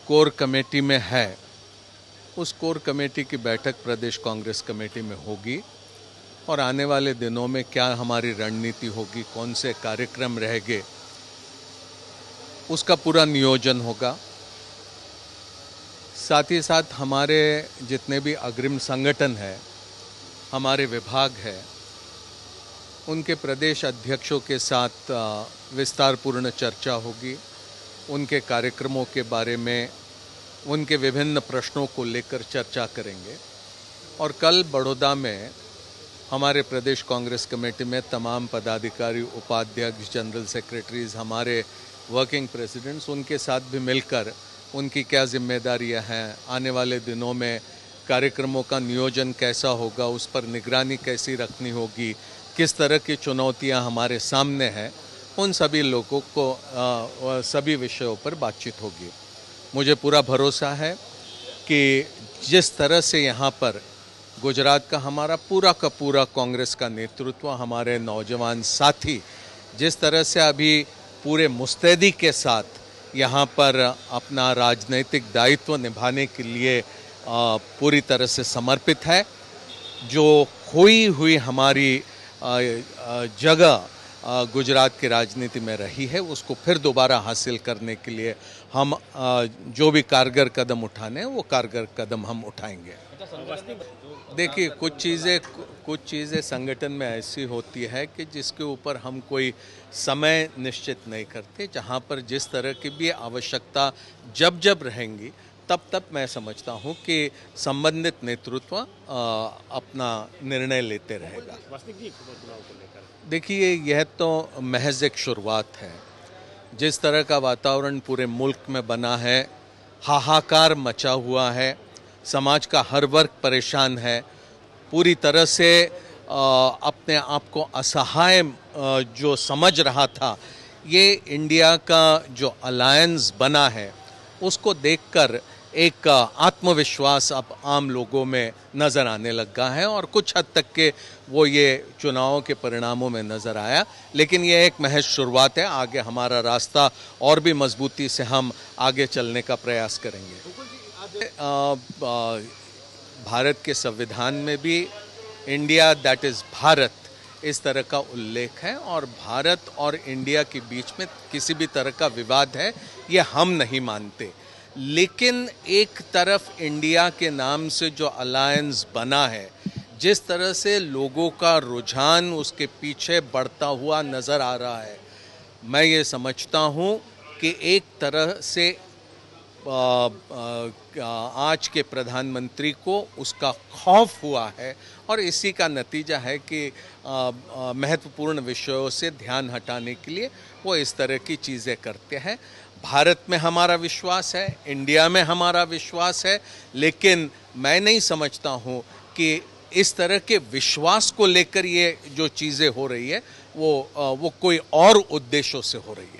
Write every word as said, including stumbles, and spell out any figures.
Core committee में है, उस कोर कमेटी की बैठक प्रदेश कांग्रेस कमेटी में होगी और आने वाले दिनों में क्या हमारी रणनीति होगी, कौन से कार्यक्रम रहेंगे, उसका पूरा नियोजन होगा। साथ ही साथ हमारे जितने भी अग्रिम संगठन हैं, हमारे विभाग है, उनके प्रदेश अध्यक्षों के साथ विस्तारपूर्ण चर्चा होगी। उनके कार्यक्रमों के बारे में, उनके विभिन्न प्रश्नों को लेकर चर्चा करेंगे। और कल बड़ौदा में हमारे प्रदेश कांग्रेस कमेटी में तमाम पदाधिकारी, उपाध्यक्ष, जनरल सेक्रेटरीज, हमारे वर्किंग प्रेसिडेंट्स, उनके साथ भी मिलकर उनकी क्या जिम्मेदारियां हैं, आने वाले दिनों में कार्यक्रमों का नियोजन कैसा होगा, उस पर निगरानी कैसी रखनी होगी, किस तरह की चुनौतियां हमारे सामने हैं, उन सभी लोगों को आ, सभी विषयों पर बातचीत होगी। मुझे पूरा भरोसा है कि जिस तरह से यहाँ पर गुजरात का हमारा पूरा का पूरा कांग्रेस का नेतृत्व, हमारे नौजवान साथी जिस तरह से अभी पूरे मुस्तैदी के साथ यहाँ पर अपना राजनीतिक दायित्व निभाने के लिए पूरी तरह से समर्पित है, जो खोई हुई हमारी जगह गुजरात की राजनीति में रही है, उसको फिर दोबारा हासिल करने के लिए हम जो भी कारगर कदम उठाने हैं वो कारगर कदम हम उठाएंगे। देखिए, कुछ चीज़ें कुछ चीज़ें संगठन में ऐसी होती है कि जिसके ऊपर हम कोई समय निश्चित नहीं करते। जहाँ पर जिस तरह की भी आवश्यकता जब जब रहेंगी, तब तब मैं समझता हूँ कि संबंधित नेतृत्व अपना निर्णय लेते रहेगा। देखिए, यह तो महज एक शुरुआत है। जिस तरह का वातावरण पूरे मुल्क में बना है, हाहाकार मचा हुआ है, समाज का हर वर्ग परेशान है, पूरी तरह से अपने आप को असहाय जो समझ रहा था, ये इंडिया का जो अलायंस बना है उसको देखकर एक आत्मविश्वास अब आम लोगों में नज़र आने लगा है और कुछ हद तक के वो ये चुनावों के परिणामों में नज़र आया। लेकिन ये एक महज शुरुआत है, आगे हमारा रास्ता और भी मजबूती से हम आगे चलने का प्रयास करेंगे। भारत के संविधान में भी इंडिया दैट इज़ भारत इस तरह का उल्लेख है और भारत और इंडिया के बीच में किसी भी तरह का विवाद है ये हम नहीं मानते। लेकिन एक तरफ इंडिया के नाम से जो अलायंस बना है, जिस तरह से लोगों का रुझान उसके पीछे बढ़ता हुआ नज़र आ रहा है, मैं ये समझता हूँ कि एक तरह से आज के प्रधानमंत्री को उसका खौफ हुआ है और इसी का नतीजा है कि महत्वपूर्ण विषयों से ध्यान हटाने के लिए वो इस तरह की चीज़ें करते हैं। भारत में हमारा विश्वास है, इंडिया में हमारा विश्वास है, लेकिन मैं नहीं समझता हूँ कि इस तरह के विश्वास को लेकर ये जो चीज़ें हो रही है वो वो कोई और उद्देश्यों से हो रही है।